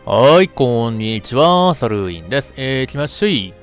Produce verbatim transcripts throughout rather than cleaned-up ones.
はい、こんにちは、サルインです。えー、来ましょい。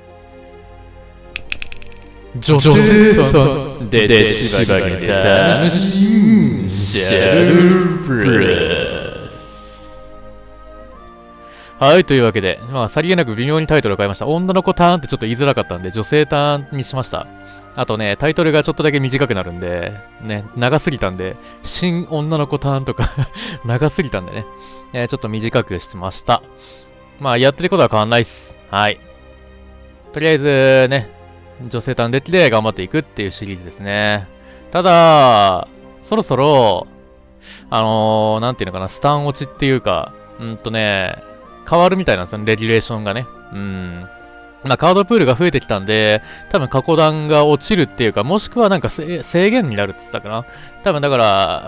女性とででしばげた楽しいシャルブレス。はい、というわけで、まあ、さりげなく微妙にタイトルを変えました。女の子ターンってちょっと言いづらかったんで、女性ターンにしました。あとね、タイトルがちょっとだけ短くなるんで、ね、長すぎたんで、新女の子ターンとか長すぎたんでね、えー、ちょっと短くしてました。まあ、やってることは変わんないっす。はい。とりあえず、ね、女性ターンデッキで頑張っていくっていうシリーズですね。ただ、そろそろ、あのー、なんていうのかな、スタン落ちっていうか、うんとね、変わるみたいなんですよね、レギュレーションがね。うん。まあ、カードプールが増えてきたんで、多分過去段が落ちるっていうか、もしくはなんか制限になるって言ってたかな。多分だから、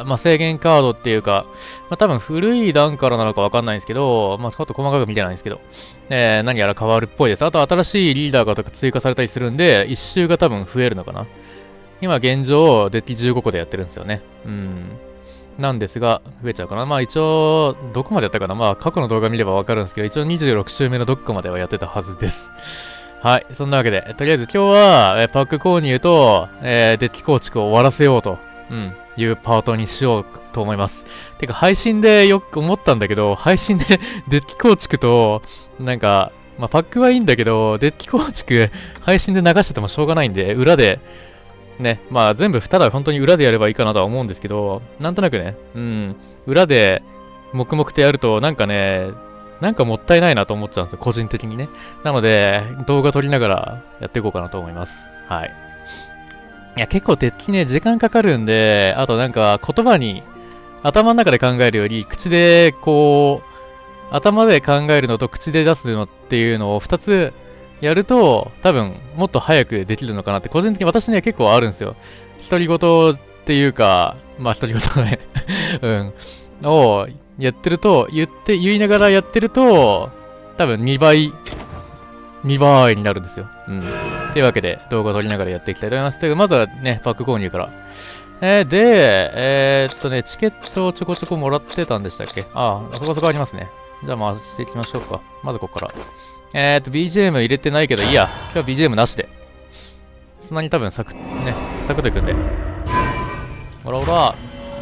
まあ、制限カードっていうか、まあ、多分古い段からなのかわかんないんですけど、まあ、ちょっと細かく見てないんですけど、えー、何やら変わるっぽいです。あと新しいリーダーがとか追加されたりするんで、一周が多分増えるのかな。今現状、デッキじゅうごこでやってるんですよね。うん。なんですが、増えちゃうかな。まあ一応、どこまでやったかな。まあ過去の動画見ればわかるんですけど、一応にじゅうろく週目のどっかまではやってたはずです。はい。そんなわけで、とりあえず今日は、えー、パック購入と、えー、デッキ構築を終わらせようと、うん、いうパートにしようと思います。てか、配信でよく思ったんだけど、配信でデッキ構築と、なんか、まあパックはいいんだけど、デッキ構築、配信で流しててもしょうがないんで、裏で、ね、まあ全部、ただ本当に裏でやればいいかなとは思うんですけど、なんとなくね、うん、裏で黙々とやると、なんかね、なんかもったいないなと思っちゃうんですよ、個人的にね。なので、動画撮りながらやっていこうかなと思います。はい。いや、結構デッキね、時間かかるんで、あとなんか言葉に、頭の中で考えるより、口でこう、頭で考えるのと口で出すのっていうのをふたつやると、多分、もっと早くできるのかなって、個人的に私ね、結構あるんですよ。独り言っていうか、まあ、独り言ね、うん。を、やってると、言って、言いながらやってると、多分にばい、にばいになるんですよ。うん。というわけで、動画を撮りながらやっていきたいと思います。というか、まずはね、パック購入から。えー、で、えー、っとね、チケットをちょこちょこもらってたんでしたっけ？ああ、そこそこありますね。じゃあ回していきましょうか。まずここから。えーっと、ビージーエム 入れてないけど、いいや。今日は ビージーエム なしで。そんなに多分サクッ、ね、サクッといくんで。ほらほら。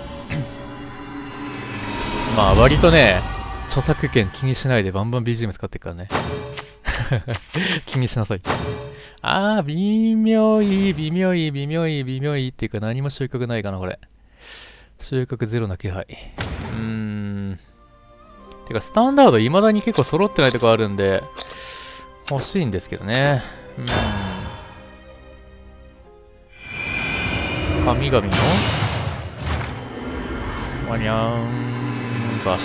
まあ、割とね、著作権気にしないでバンバン ビージーエム 使っていくからね。気にしなさい。あー、微妙い、微妙い、微妙い、微妙いっていうか何も収穫ないかな、これ。収穫ゼロな気配。うーん。てか、スタンダード未だに結構揃ってないとこあるんで、欲しいんですけどね。うん。神々のワニャーンバッシ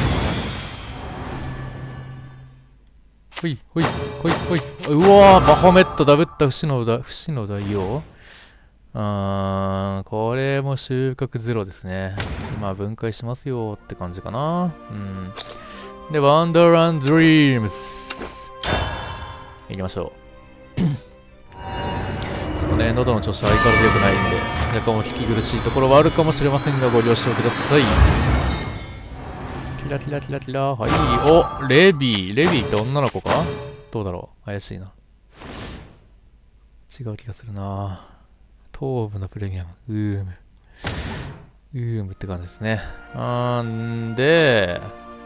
ュ。ほい、ほい、ほい、ほい。うわー、バホメットダブった不死のだ、不死の大王。うーん、これも収穫ゼロですね。今分解しますよって感じかな。うん。で、ワンダーランドリームス。行きましょう。ちょっとね、喉の調子は相変わらず良くないんで、若干お聞き苦しいところはあるかもしれませんが、ご了承ください。キラキラキラキラ。はい。お、レビー。レビーって女の子か？どうだろう？怪しいな。違う気がするな。頭部のプレミアム。うーむ。うーむって感じですね。あんで、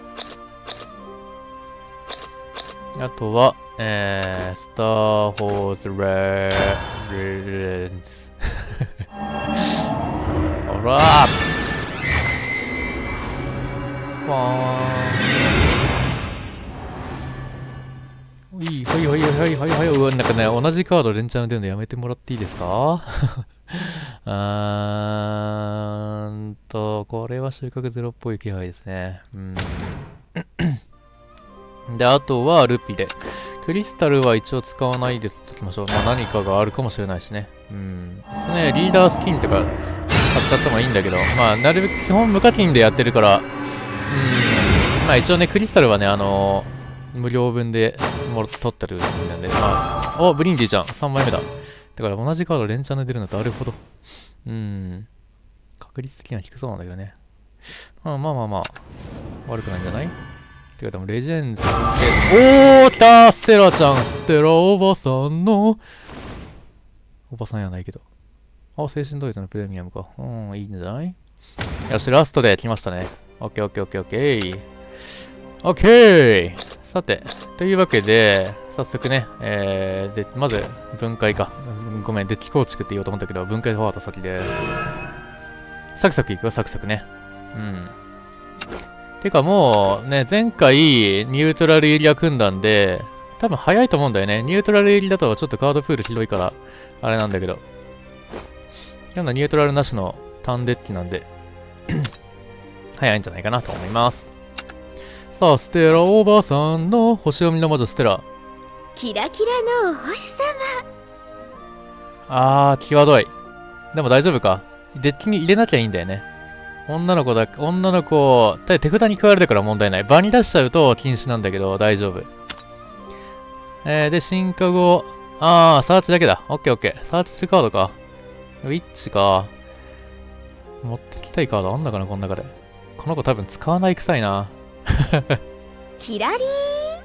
あとは、えー、スター・ホーズ・レーレンズ。ほらーわーん。ほいほいほいほいほいほい。うわ、なんかね、同じカード連チャンで出るのやめてもらっていいですか？あーんと、これは収穫ゼロっぽい気配ですね。うん。で、あとはルピで。クリスタルは一応使わないでときましょう。まあ何かがあるかもしれないしね。うん。そのね、リーダースキンとか買っちゃってもいいんだけど、まあなるべく基本無課金でやってるから、うん。まあ一応ね、クリスタルはね、あのー、無料分でも取ってるんで、まあ、お、ブリンディちゃん、さんまいめだ。だから同じカード連チャンで出るんだと、なるほど。うん。確率的には低そうなんだけどね。まあまあまあまあ、悪くないんじゃないってかでもレジェンズ。おー、来たーステラちゃん、ステラおばさんの。おばさんやないけど。あ、精神統一のプレミアムか。うん、いいんじゃない？よし、ラストで来ましたね。オッケーオッケーオッケーオッケー。オッケー。さて、というわけで、早速ね、えー、で、まず、分解か。ごめん、デッキ構築って言おうと思ったけど、分解フォワード先で。サクサクいくよ、サクサクね。うん。てかもう、ね、前回、ニュートラルエリア組んだんで、多分早いと思うんだよね。ニュートラルエリアだとちょっとカードプールひどいから、あれなんだけど。今のニュートラルなしの単デッキなんで、早いんじゃないかなと思います。さあ、ステラおばさんの星読みの魔女ステラ。 キラキラのお星様。 あー、際どい。でも大丈夫か。デッキに入れなきゃいいんだよね。女の子だ、女の子、手札に加えるだから問題ない。場に出しちゃうと禁止なんだけど、大丈夫。えー、で、進化後、あー、サーチだけだ。オッケーオッケー。サーチするカードか。ウィッチか。持ってきたいカードあんのかな、この中で。この子多分使わない臭いな。 キラリーン。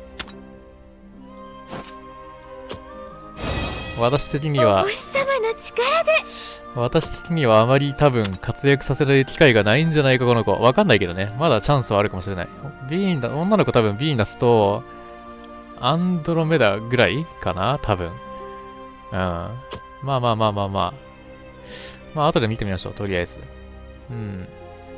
私的には、 お星様の力で。 私的にはあまり多分活躍させる機会がないんじゃないか、この子。わかんないけどね。まだチャンスはあるかもしれない。ビーナ、女の子多分ビーナスと、アンドロメダぐらいかな多分。うん。まあまあまあまあまあ。まあ後で見てみましょう、とりあえず。うん。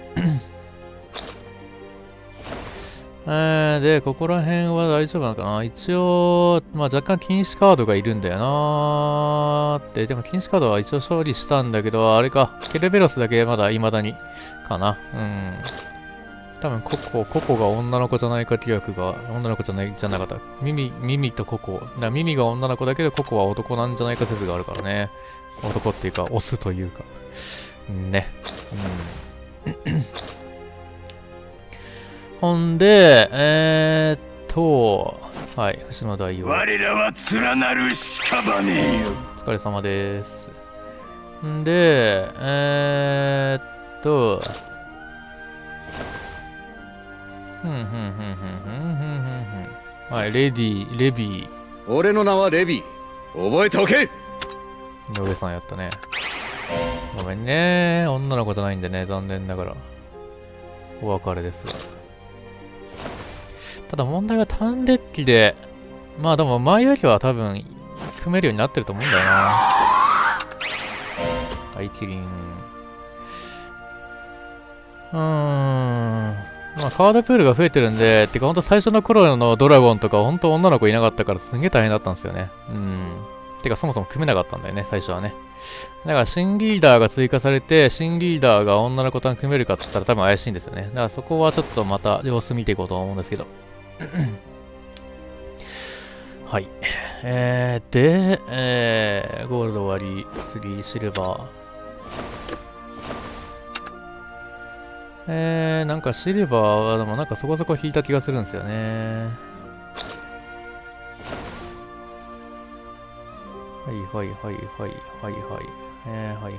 えー、で、ここら辺は大丈夫なのかな一応、まあ若干禁止カードがいるんだよなーって。でも禁止カードは一応勝利したんだけど、あれか。ケルベロスだけまだ未だに。かな。うん。多分ココ、ココが女の子じゃないか疑惑が、女の子じゃない、じゃなかった。ミミ、ミミとココ。だミミが女の子だけど、ココは男なんじゃないか説があるからね。男っていうか、オスというか。ね。うん。ほんで、えーっと、はい、星野大王。 我らは連なる屍よ。 お疲れ様です。んで、えーっと、ふんふんふんふんふんふんふんふん。はい、レディ、レビー。 俺の名はレビー。覚えておけ。 井上さんやったね。ごめんね。女の子じゃないんでね、残念ながら。お別れですが。ただ問題は単デッキで、まあでも前よりは多分組めるようになってると思うんだよな。はい、キリン。うーん。まあカードプールが増えてるんで、てかほんと最初の頃のドラゴンとかほんと女の子いなかったからすんげえ大変だったんですよね。うん。てかそもそも組めなかったんだよね、最初はね。だから新リーダーが追加されて、新リーダーが女の子と組めるかって言ったら多分怪しいんですよね。だからそこはちょっとまた様子見ていこうと思うんですけど。はい。えー、で、えー、ゴールド終わり、次、シルバー。えー、なんかシルバーはでもなんかそこそこ引いた気がするんですよね。はいはいはいはいはいはい。えー、はいはい。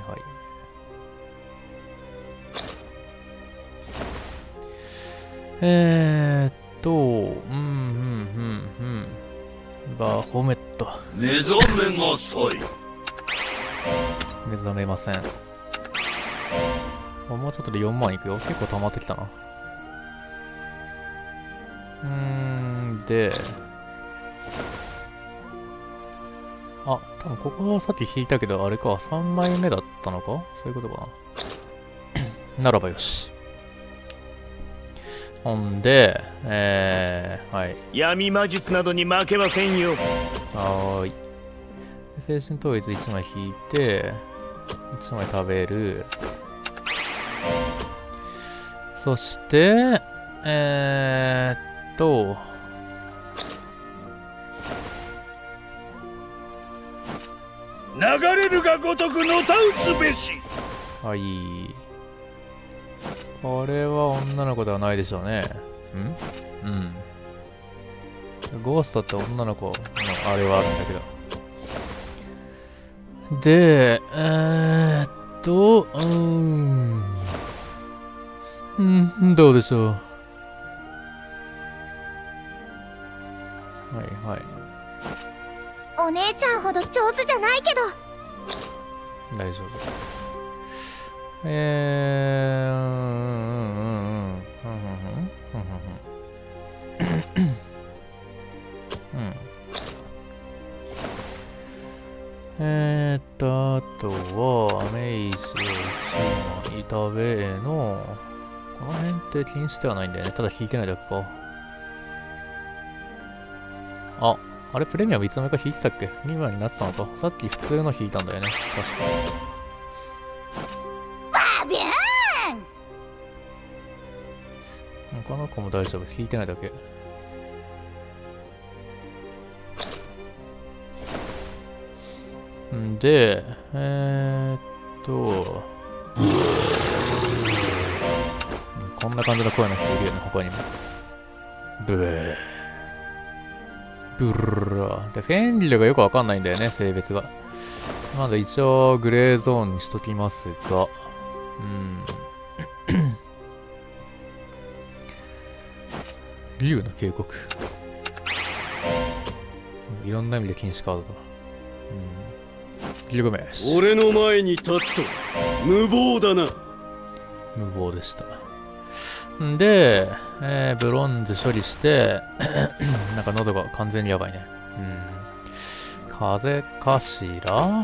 えーっと、うん、うん、うん、うん。バーホメット。 目覚めなさい。 目覚めません。もうちょっとでよんまんいくよ。結構溜まってきたな。うーん、で、あ、多分ここはさっき引いたけど、あれか、さんまいめだったのかそういうことかな。ならばよし。ほんで、えー、はい。 闇魔術などに負けませんよ。 はーい。精神統一いちまい引いて、いちまい食べる。そして、えーっと、 流れるがごとくのたうつべし。 はい。これは女の子ではないでしょうね。んうん。ゴーストって女の子のあれはあるんだけど。で、えー、っと、うーん。うん、どうでしょう。 はいはい。 お姉ちゃんほど上手じゃないけど。 大丈夫。えー、うんうんうんうんうんうんうん。えーっと、あとは、メイジ、シマ、イタベエの、この辺って禁止ではないんだよね。ただ引いてないだけか。あ、あれプレミアムいつの間にか引いてたっけ ?に 番になってたのか。さっき普通の引いたんだよね。確バビューン。 か。この子も大丈夫。引いてないだけ。んで、えー、っと、こんな感じの声の人いるよね、他にも。ブー。ブルー。で、フェンリルがよくわかんないんだよね、性別が。なので一応グレーゾーンにしときますが、うん。竜の警告。いろんな意味で禁止カードだ。うん。ギルガメッシュ。 俺の前に立つと無謀だな。 無謀でした。んで、えー、ブロンズ処理して、なんか喉が完全にやばいね。うん。風かしら？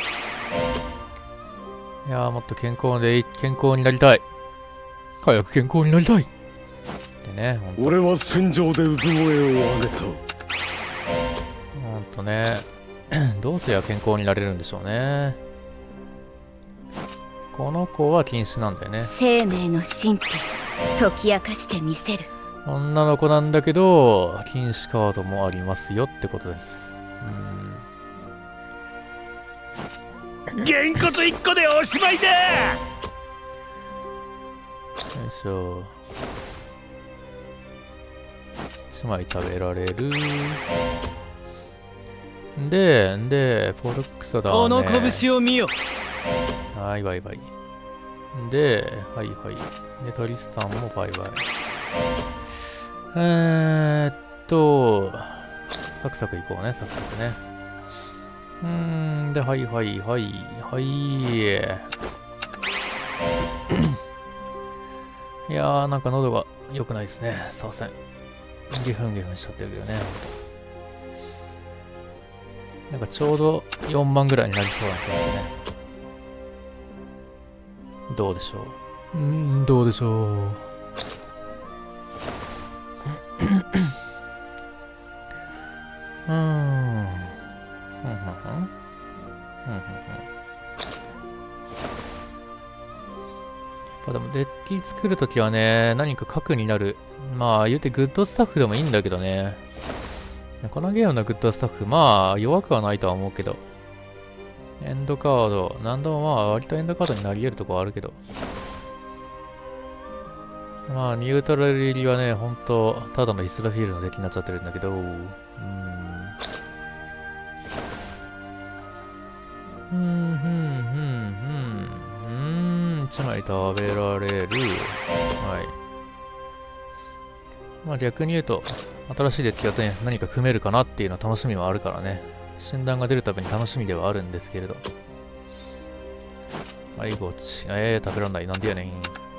いやー、もっと健康で、健康になりたい。早く健康になりたい。でね、ほんと。 俺は戦場で産声を上げた。 ほんとね、どうすりゃ健康になれるんでしょうね。この子は禁止なんだよね。 生命の神秘、解き明かしてみせる。 女の子なんだけど、禁止カードもありますよってことです。うん。 げんこついっこでおしまいだ。 よいしょ。いちまい食べられる。で、で、フォルクソだね。 この拳を見よ。 はいバイバイ。で、はいはい。で、トリスタンもバイバイ。えーっと、サクサクいこうね、サクサクね。うーん、で、はいはいはいはい。いやー、なんか喉が良くないですね、さあせん。ゲフンゲフンしちゃってるけどね。なんかちょうどよんばんぐらいになりそうな気がするね。どうでしょう。うーん、どうでしょう。うーん。うん、うん、うん。うん、うん、うん。やっぱでもデッキ作るときはね、何か核になる。まあ言うてグッドスタッフでもいいんだけどね。このゲームのグッドスタッフ、まあ弱くはないとは思うけど。エンドカード、何度もまあ割とエンドカードになり得るとこはあるけど。まあニュートラル入りはね、ほんと、ただのイスラフィールのデッキになっちゃってるんだけど、うーん。うーん、ふん、ふん、ふん。うーん、いちまい食べられる。はい。まあ逆に言うと、新しいデッキだとね、何か組めるかなっていうのは楽しみはあるからね。診断が出るたびに楽しみではあるんですけれど。はい、ごっち。えー、食べらんない。なんでやね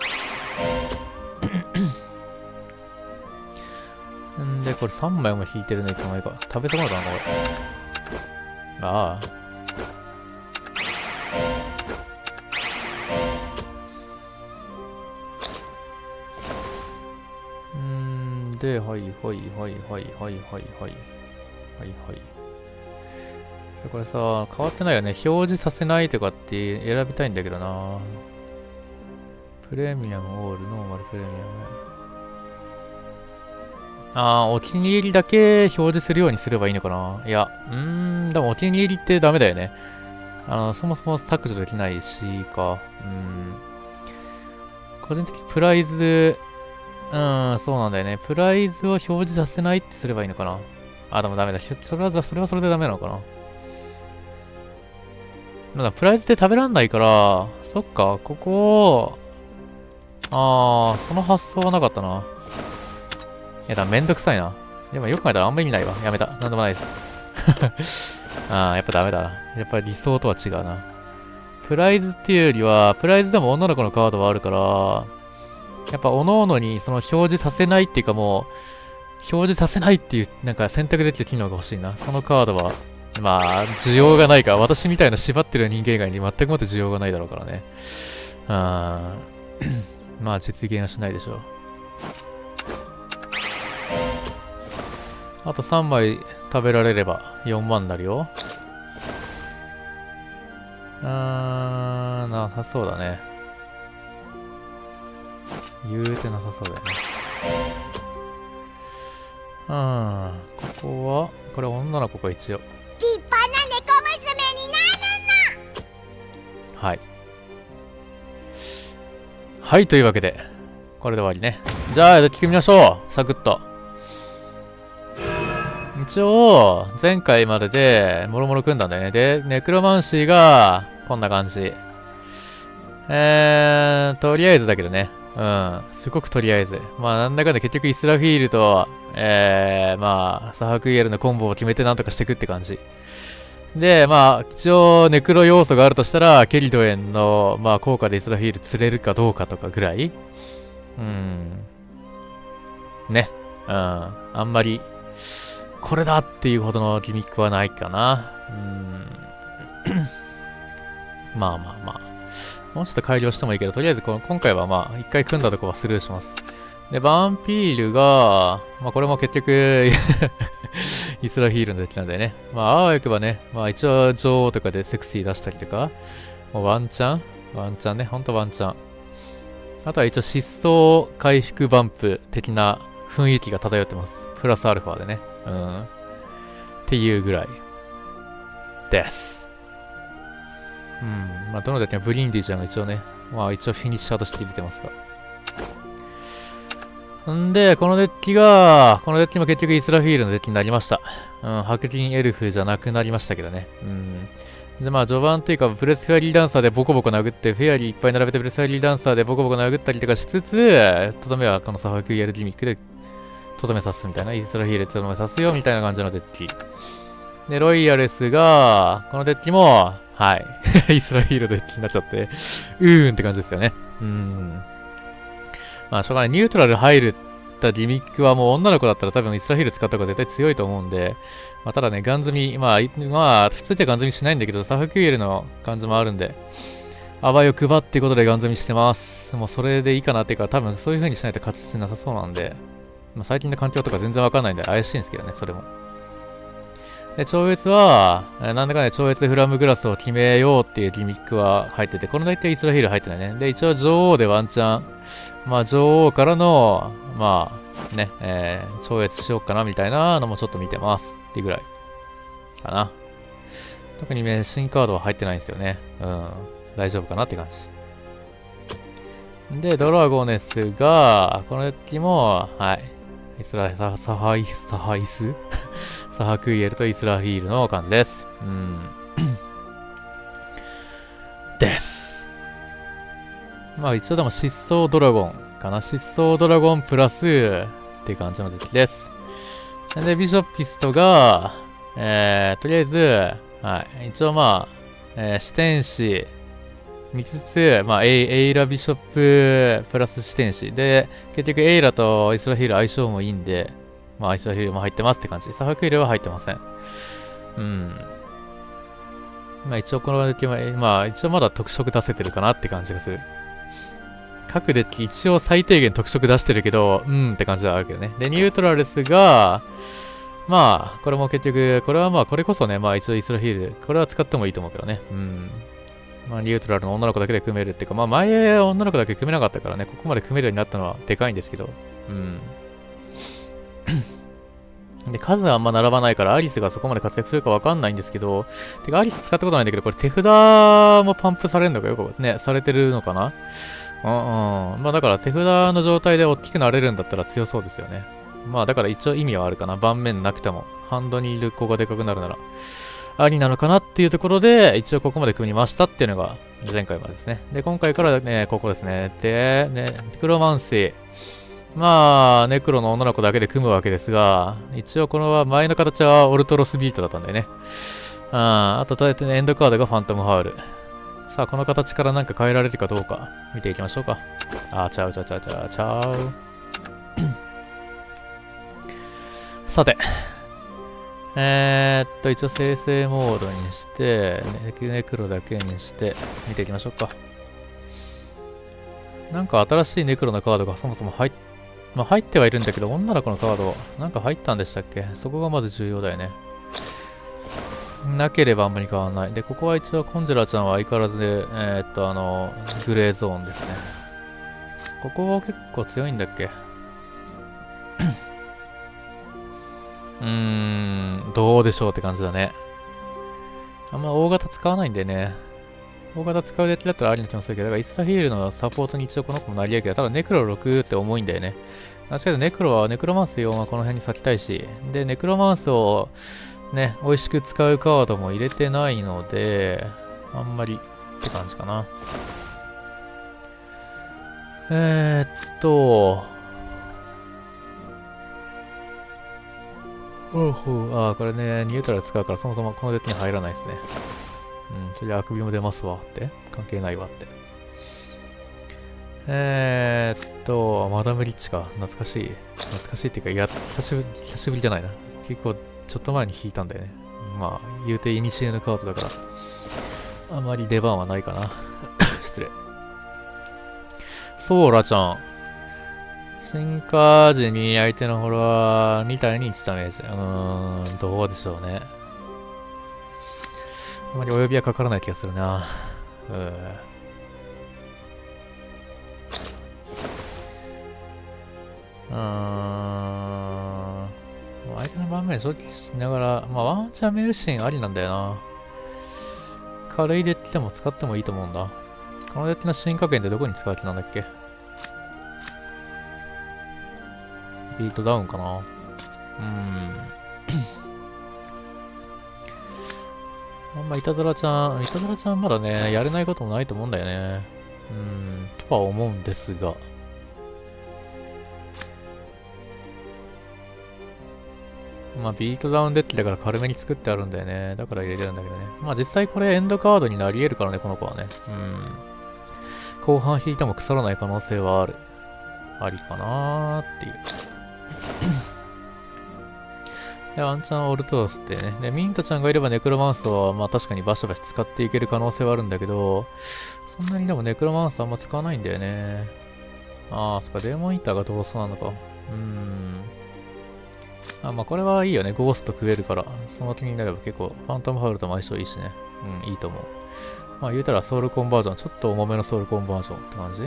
ん。んで、これさんまいも引いてるね、いつの間にか。食べ損なったのか、これ。ああ。んで、はいはいはいはいはいはいはい。はいはい。これさ、変わってないよね。表示させないとかって選びたいんだけどな。プレミアム、オール、ノーマル、プレミアム。あー、お気に入りだけ表示するようにすればいいのかな。いや、うーん、でもお気に入りってダメだよね。あの、そもそも削除できないしか。うん。個人的にプライズ、うん、そうなんだよね。プライズを表示させないってすればいいのかな。あ、でもダメだ。それは、それはそれでダメなのかな。なんだ、プライズで食べらんないから、そっか、ここを、あー、その発想はなかったな。いや、だめんどくさいな。 でもよく考えたらあんま意味ないわ。やめた。なんでもないです。ああ、やっぱダメだな。やっぱり理想とは違うな。プライズっていうよりは、プライズでも女の子のカードはあるから、やっぱ各々にその表示させないっていうかもう、表示させないっていう、なんか選択できる機能が欲しいな。このカードは、まあ、需要がないから、私みたいな縛ってる人間以外に全くもって需要がないだろうからね。あーまあ、実現はしないでしょう。あとさんまい食べられればよんまんになるよ。あー、なさそうだね。言うてなさそうだよね。うん、ここは、これ女の子か一応。 立派な猫娘になるの。はい。はい、というわけで、これで終わりね。じゃあ、やってみましょう。サクッと。一応、前回までで、もろもろ組んだんだよね。で、ネクロマンシーが、こんな感じ。えー、とりあえずだけどね。うん。すごくとりあえず。まあ、なんだかんだ結局イスラフィールと、えー、まあ、サハクイエルのコンボを決めてなんとかしていくって感じ。で、まあ、一応、ネクロ要素があるとしたら、ケリドエンの、まあ、効果でイスラフィール釣れるかどうかとかぐらい。うん。ね。うん。あんまり、これだっていうほどのギミックはないかな。うん。まあまあまあ。もうちょっと改良してもいいけど、とりあえずこの今回はまあ、一回組んだとこはスルーします。で、バンピールが、まあこれも結局イスラフィールのデッキなんだよね。まあ、あわよくばね、まあ一応女王とかでセクシー出したりとか、もうワンチャンワンチャンね、ほんとワンチャン。あとは一応疾走回復バンプ的な雰囲気が漂ってます。プラスアルファでね。うん。っていうぐらいです。うん。まあ、どのデッキもブリンディちゃんが一応ね、まあ一応フィニッシャーとして入れてますが。んで、このデッキが、このデッキも結局イスラフィールのデッキになりました。うん、白金エルフじゃなくなりましたけどね。うん。で、まあ序盤っていうか、ブレスフェアリーダンサーでボコボコ殴って、フェアリーいっぱい並べてブレスフェアリーダンサーでボコボコ殴ったりとかしつつ、とどめはこのサファクイエルギミックでとどめさすみたいな。イスラフィールでとどめさすよみたいな感じのデッキ。で、ロイヤレスが、このデッキも、はい。イスラフィールデッキになっちゃって、うーんって感じですよね。うーん。まあ、しょうがない。ニュートラル入るったギミックはもう女の子だったら多分イスラフィール使った方が絶対強いと思うんで、まあ、ただね、ガン積み、まあ、まあ、普通じゃガン積みしないんだけど、サフクイエルの感じもあるんで、あばよくばっていうことでガン積みしてます。もうそれでいいかなっていうか、多分そういう風にしないと勝ちなさそうなんで、まあ、最近の環境とか全然わかんないんで怪しいんですけどね、それも。で、超越は、なんだかね、超越フラムグラスを決めようっていうギミックは入ってて、この大体イスラフィール入ってないね。で、一応女王でワンチャン、まあ女王からの、まあね、えー、超越しようかなみたいなのもちょっと見てますっていうぐらいかな。特にね、新カードは入ってないんですよね。うん、大丈夫かなって感じ。で、ドラゴネスが、このデッキも、はい。イスラ、サ、サハイス、サハイスサハクイエルとイスラフィールの感じです。うん。です。まあ一応でも疾走ドラゴンかな。疾走ドラゴンプラスっていう感じのデッキです。で、ビショッピストが、えー、とりあえず、はい。一応まあ、えー、視点士、見つつ、まあ、エイ、エイラビショッププラス視点士。で、結局エイラとイスラフィール相性もいいんで、まあ、イスラフィールも入ってますって感じ。サハクイルは入ってません。うん。まあ、一応このデッキは、まあ、一応まだ特色出せてるかなって感じがする。各デッキ一応最低限特色出してるけど、うんって感じではあるけどね。で、ニュートラルスが、まあ、これも結局、これはまあ、これこそね、まあ一応イスラフィール、これは使ってもいいと思うけどね。うん。まあ、ニュートラルの女の子だけで組めるっていうか、まあ、前女の子だけ組めなかったからね、ここまで組めるようになったのはでかいんですけど、うん。で、数はあんま並ばないから、アリスがそこまで活躍するかわかんないんですけど、てか、アリス使ったことないんだけど、これ手札もパンプされるのかよくね、されてるのかな。うんうん。まあ、だから手札の状態で大きくなれるんだったら強そうですよね。まあ、だから一応意味はあるかな。盤面なくても、ハンドにいる子がでかくなるなら。ありなのかなっていうところで、一応ここまで組みましたっていうのが前回までですね。で、今回からね、ここですね。で、ね、クロマンシー。 まあ、ネクロの女の子だけで組むわけですが、一応この前の形はオルトロスビートだったんだよね。ああと、とりあえずエンドカードがファントムハウル。さあ、この形からなんか変えられるかどうか見ていきましょうか。あー、ちゃうちゃうちゃうちゃうちゃう。さて。えー、っと、一応生成モードにして、ネクロだけにして見ていきましょうか。なんか新しいネクロのカードがそもそも入っ、まあ、入ってはいるんだけど、女の子のカード、なんか入ったんでしたっけ？そこがまず重要だよね。なければあんまり変わらない。で、ここは一応コンジェラちゃんは相変わらずで、えー、っと、あの、グレーゾーンですね。ここ結構強いんだっけ？うーん、どうでしょうって感じだね。あんま大型使わないんでね。大型使うやつだったらありな気もするけど、だからイスラフィールのサポートに一応この子もなりやけど、ただネクロろくって重いんだよね。確かにネクロはネクロマンスよんはこの辺に咲きたいし、で、ネクロマンスをね、美味しく使うカードも入れてないので、あんまりって感じかな。えー、っと、ほうほう、ああ、これね、ニュートラル使うからそもそもこのデッキに入らないですね。うん、それであくびも出ますわって。関係ないわって。えーっと、マダムリッチか。懐かしい。懐かしいっていうか、いや、久しぶり、久しぶりじゃないな。結構、ちょっと前に引いたんだよね。まあ、言うてイニシエのカードだから、あまり出番はないかな。失礼。ソーラちゃん。進化時に相手のフォロワーに対にいちダメージ。うーん、どうでしょうね。あまりお呼びはかからない気がするな。うーうーん。相手の盤面正直しながら、まあワンチャンメルシンありなんだよな。軽いデッキでも使ってもいいと思うんだ。このデッキの進化圏ってどこに使う気なんだっけ？ビートダウンかな。うーん。あんまいたずらちゃん、いたずらちゃんまだね、やれないこともないと思うんだよね。うーん、とは思うんですが。まあ、ビートダウンデッキだから軽めに作ってあるんだよね。だから入れてるんだけどね。まあ、実際これエンドカードになり得るからね、この子はね。うん。後半引いても腐らない可能性はある。ありかなーっていう。で、ワンチャンオルトースってね。で、ミントちゃんがいればネクロマンスは、まあ確かにバシバシ使っていける可能性はあるんだけど、そんなにでもネクロマンスあんま使わないんだよね。ああ、そっか、デーモンイーターがドロスなのか。うーん。あ、まあこれはいいよね。ゴースト食えるから。その気になれば結構、ファントムハウルとも相性いいしね。うん、いいと思う。まあ言うたらソウルコンバージョン。ちょっと重めのソウルコンバージョンって感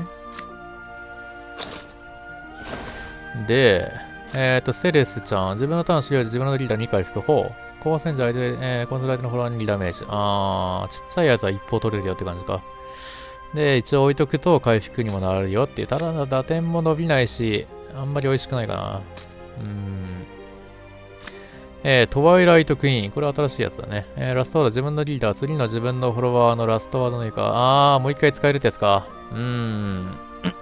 じで、えっ、ー、と、セレスちゃん。自分のターン終了時自分のリーダーに回復。ほう。光線時相手、えー、コンセライトのフォロワーににダメージ。あー、ちっちゃいやつは一方取れるよって感じか。で、一応置いとくと回復にもなるよっていう。ただ、打点も伸びないし、あんまり美味しくないかな。うーん。えー、トワイライトクイーン。これ新しいやつだね。えー、ラストワード自分のリーダー。次の自分のフォロワーのラストワードの以下。あー、もう一回使えるってやつか。うーん。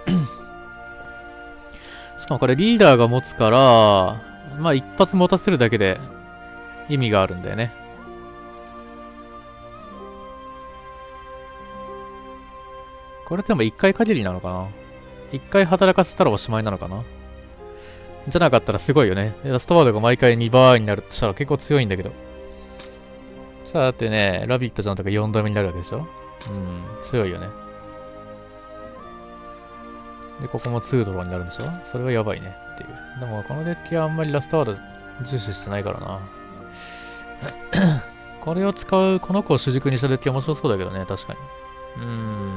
しかもこれリーダーが持つから、まあ一発持たせるだけで意味があるんだよね。これでも一回限りなのかな？一回働かせたらおしまいなのかな？じゃなかったらすごいよね。ラストワードが毎回にばいになるとしたら結構強いんだけど。さあだってね、ラビットちゃんとかよんどめになるわけでしょ？うん、強いよね。で、ここもにドローになるんでしょ？それはやばいねっていう。でも、このデッキはあんまりラストワード重視してないからな。これを使う、この子を主軸にしたデッキは面白そうだけどね、確かに。うーん。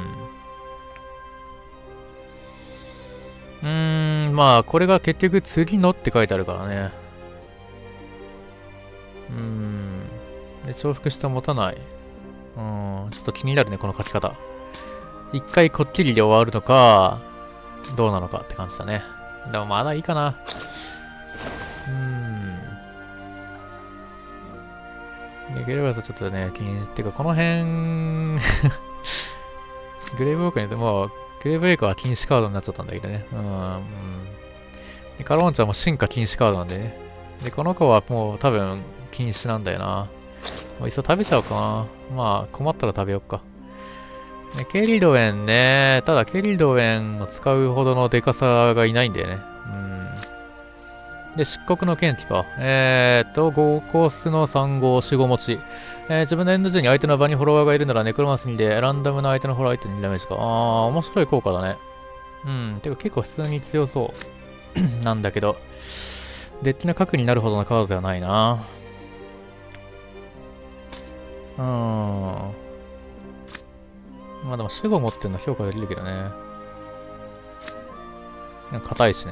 うーん、まあ、これが結局次のって書いてあるからね。うーん。で、重複して持たない。うーん、ちょっと気になるね、この書き方。一回こっきりで終わるのか、どうなのかって感じだね。でもまだいいかな。うーん。で、ゲレバーズはちょっとね、気に、てかこの辺、グレーブウォーカーによってもう、グレーブウォーカーは禁止カードになっちゃったんだけどね。うん。うん、 でカローンちゃんも進化禁止カードなんでね。で、この子はもう多分禁止なんだよな。もういっそ食べちゃおうかな。まあ、困ったら食べようか。でケリドウェンね。ただ、ケリドウェンを使うほどのデカさがいないんだよね。うん。で、漆黒の剣気か。えーっと、ごコースのさん号、よん号持ち。えー、自分のエンド中に相手の場にフォロワーがいるなら、ネクロマスにで、ランダムな相手のフォロワー相手にダメージか。あー、面白い効果だね。うん。てか、結構普通に強そうなんだけど、デッキの核になるほどのカードではないな。うーん。まあでも、守護持ってるの評価できるけどね。硬いしね。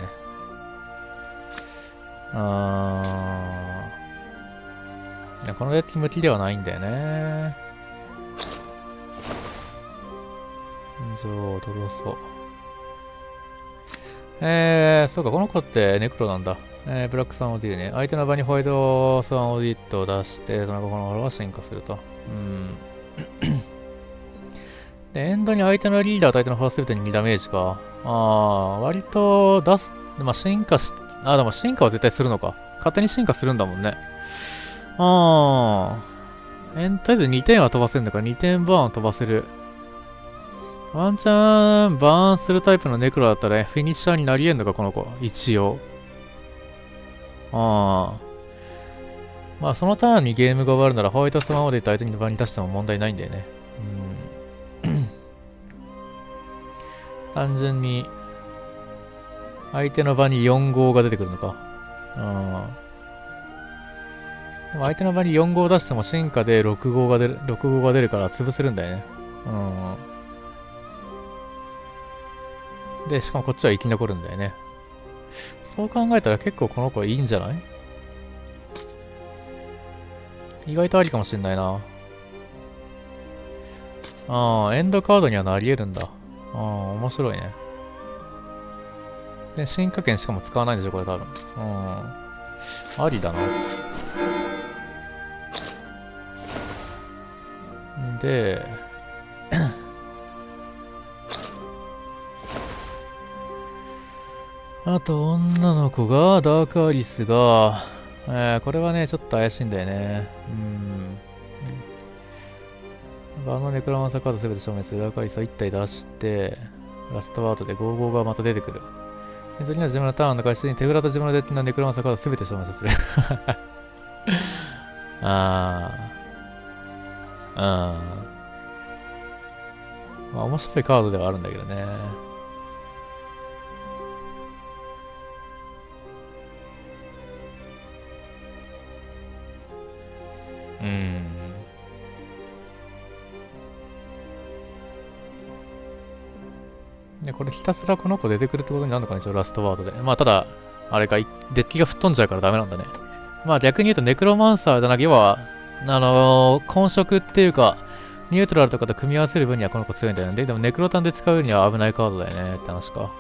あー。このデッキ向きではないんだよね。以上、ドロソ。えー、そうか、この子ってネクロなんだ。えー、ブラックサンオーディーね。相手の場にホワイトサンオーディットを出して、その後このフォローが進化すると。うん。で、エンドに相手のリーダーと相手のフォローすべてににダメージか。あー、割と出す、まあ、進化し、あ、でも進化は絶対するのか。勝手に進化するんだもんね。あー。えん、とりあえずにてんは飛ばせるんだからにてんバーンを飛ばせる。ワンチャンバーンするタイプのネクロだったら、ね、フィニッシャーになり得んのか、この子。一応。ああ。まあ、そのターンにゲームが終わるなら、ホワイトスマホで相手に場に出しても問題ないんだよね。うん。単純に、相手の場によん号が出てくるのか。うん。でも相手の場によん号出しても進化でろく号が出る、ろく号が出るから潰せるんだよね。うん。で、しかもこっちは生き残るんだよね。そう考えたら結構この子いいんじゃない？意外とありかもしんないな。ああ、エンドカードにはなり得るんだ。ああ、面白いね。で、進化権しかも使わないんでしょ、これ多分。うん。ありだな。で、あと、女の子が、ダークアリスが、えー、これはね、ちょっと怪しいんだよね。うん。あのネクロマンサーカードすべて消滅。ダークアリスをいち体出して、ラストワードでご号がまた出てくる。次の自分のターンの開始に手札と自分のデッキのネクロマンサーカードすべて消滅する。あー。うん。まあ、面白いカードではあるんだけどね。うん。で、これひたすらこの子出てくるってことになるのかな、一応ラストワードで。まあ、ただ、あれか、デッキが吹っ飛んじゃうからダメなんだね。まあ、逆に言うとネクロマンサーじゃなくて、要は、あのー、混色っていうか、ニュートラルとかと組み合わせる分にはこの子強いんだよね。で、でもネクロタンで使うには危ないカードだよねって話か。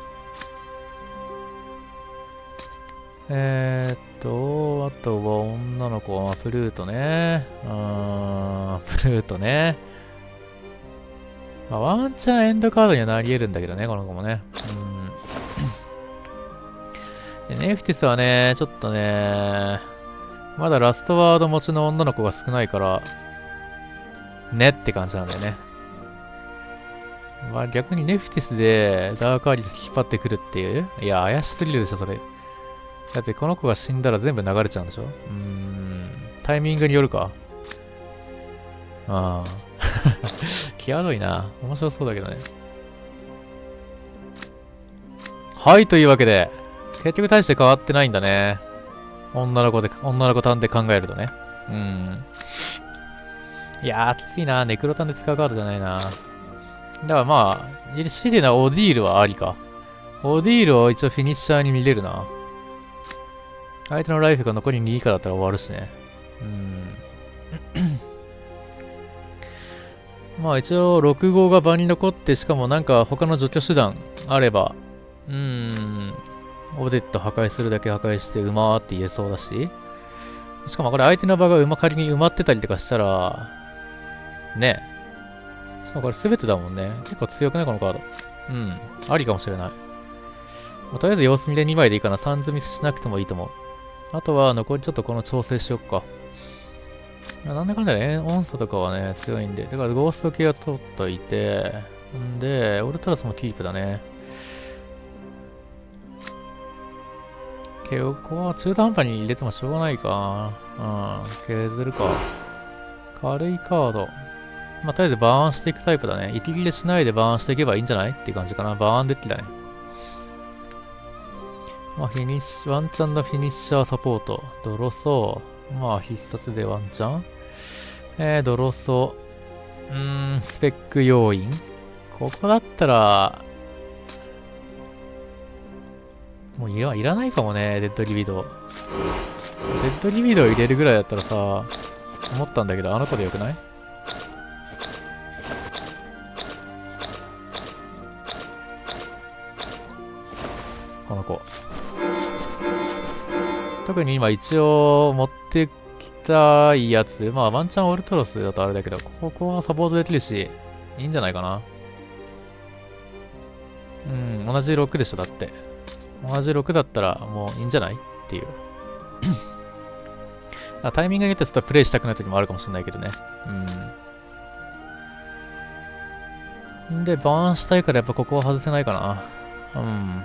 えーっと、あとは女の子はフルートね。うーん、フルートね。まあ、ワンチャンエンドカードにはなり得るんだけどね、この子もね。うん。でネフティスはね、ちょっとね、まだラストワード持ちの女の子が少ないから、ねって感じなんだよね。まあ逆にネフティスでダークアリス引っ張ってくるっていう。いや、怪しすぎるでしょ、それ。だってこの子が死んだら全部流れちゃうんでしょ？うーん。タイミングによるか。ああ。際どいな。面白そうだけどね。はい、というわけで、結局大して変わってないんだね。女の子で、女の子単で考えるとね。うん。いやー、きついな。ネクロ単で使うカードじゃないな。だからまあ、強いて言うのはオディールはありか。オディールを一応フィニッシャーに見れるな。相手のライフが残りに以下だったら終わるしね。うん。まあ一応ろく号が場に残って、しかもなんか他の除去手段あれば、うーん、オデット破壊するだけ破壊して馬って言えそうだし、しかもこれ相手の場が馬仮に埋まってたりとかしたら、ね。しかもこれ全てだもんね。結構強くないこのカード。うん。ありかもしれない。 まあ、とりあえず様子見でにまいでいいかな。さん積みしなくてもいいと思う。あとは残りちょっとこの調整しよっか。なんだかんだね、音素とかはね、強いんで。だからゴースト系は取っといて、んで、オルトラスもキープだね。けど、ここは中途半端に入れてもしょうがないか。うん、削るか。軽いカード。まあ、とりあえずバーンしていくタイプだね。息切れしないでバーンしていけばいいんじゃないっていう感じかな。バーンデッキだね。まあ、フィニッシュ、ワンチャンのフィニッシャーサポート。ドロソー。まあ、必殺でワンチャン。えー、ドロソー。うーん、スペック要因。ここだったら、もういらいらないかもね、デッドリビド。デッドリビドを入れるぐらいだったらさ、思ったんだけど、あの子でよくない？この子。特に今一応持ってきたいやつ、まあワンチャンオルトロスだとあれだけど、ここはサポートできるし、いいんじゃないかな。うん、同じろくでしょ、だって。同じろくだったらもういいんじゃないっていう。タイミングによってちょっとプレイしたくない時もあるかもしれないけどね。うん。で、バーンしたいからやっぱここは外せないかな。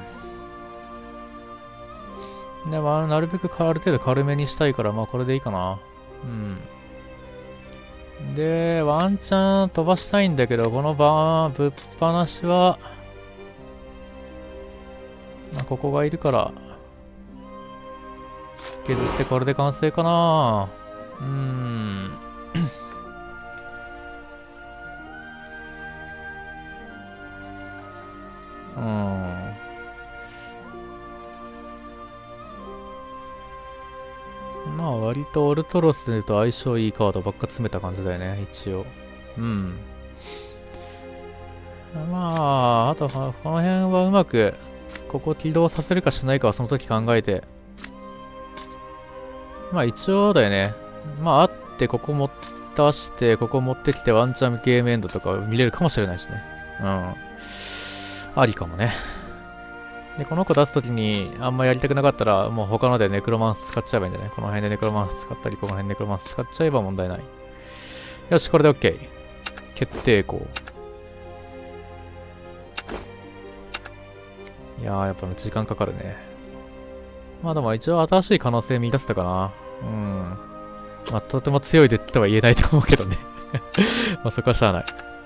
うん。で、まあ、なるべくある程度軽めにしたいから、まあこれでいいかな。うん。で、ワンチャン飛ばしたいんだけど、このバーンぶっ放しは、まあ、ここがいるから、削ってこれで完成かな。うーん。うん。まあ割とオルトロスと相性いいカードばっか詰めた感じだよね、一応。うん。まあ、あとは、この辺はうまく、ここ起動させるかしないかはその時考えて。まあ一応だよね。まああってここ持って出して、ここ持ってきてワンチャンゲームエンドとか見れるかもしれないしね。うん。ありかもね。で、この子出すときにあんまやりたくなかったら、もう他のでネクロマンス使っちゃえばいいんじゃない？この辺でネクロマンス使ったり、この辺でネクロマンス使っちゃえば問題ない。よし、これで OK。決定項。いやー、やっぱ時間かかるね。まあでも一応新しい可能性見出せたかな。うん。まあとても強いデッドとは言えないと思うけどね。まあそこはしゃあない。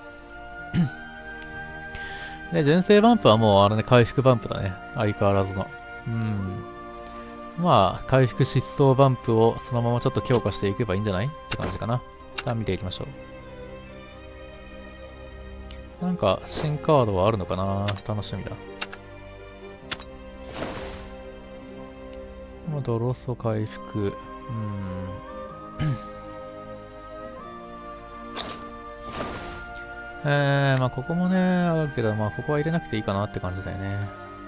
で、純正バンプはもうあれね、回復バンプだね。相変わらずの。うん。まあ、回復疾走バンプをそのままちょっと強化していけばいいんじゃないって感じかな。さあ見ていきましょう。なんか新カードはあるのかな？楽しみだ。ドロソ回復。うん。えー、まあここもね、あるけど、まあここは入れなくていいかなって感じだよね。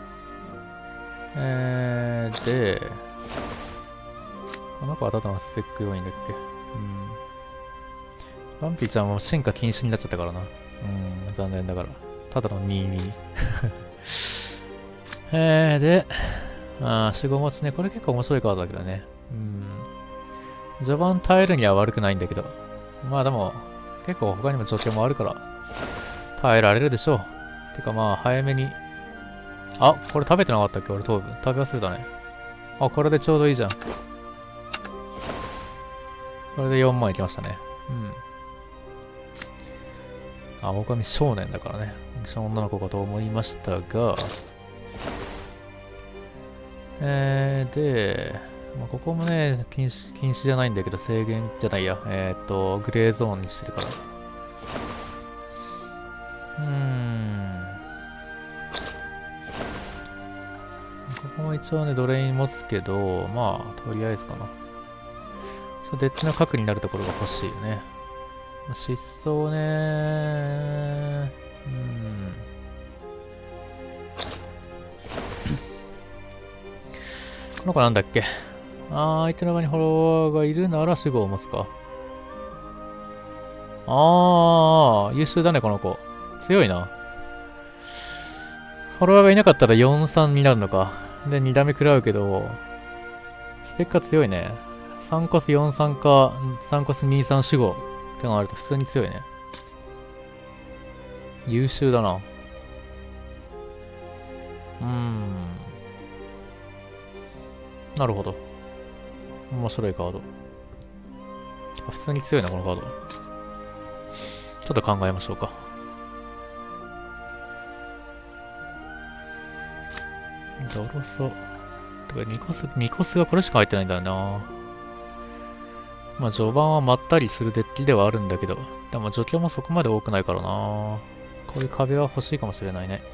えー、で、この子はただのスペック要因だっけ？うん。バンピーちゃんも進化禁止になっちゃったからな。うん、残念ながら。ただのにじゅうに。えー、で、あー、守護持ちね。これ結構面白いカードだけどね。うん。序盤耐えるには悪くないんだけど。まあでも、結構他にも状況もあるから、耐えられるでしょう。てかまあ、早めに。あ、これ食べてなかったっけ俺糖分。食べ忘れたね。あ、これでちょうどいいじゃん。これでよんまんいきましたね。うん。あ、狼少年だからね。女の子かと思いましたが、えー、で、まあ、ここもね、禁止、禁止じゃないんだけど、制限じゃないや。えーっと、グレーゾーンにしてるから。うーん。ここも一応ね、ドレイン持つけど、まあ、とりあえずかな。ちょっとデッキの核になるところが欲しいよね。疾走ね。うーん。この子なんだっけ？あー、相手の場にフォロワーがいるなら守護を持つか。あー、優秀だね、この子。強いな。 フォロワーがいなかったらよんさんになるのか。で、に打目食らうけど、スペックが強いね。さんコスよんさんか、さんコスにさんよんごってのがあると普通に強いね。優秀だな。うーん。なるほど。面白いカード。普通に強いな、このカード。ちょっと考えましょうか。ドロソ。とかにコス、にコスがこれしか入ってないんだよな。まあ序盤はまったりするデッキではあるんだけど、でも除去もそこまで多くないからな。こういう壁は欲しいかもしれないね。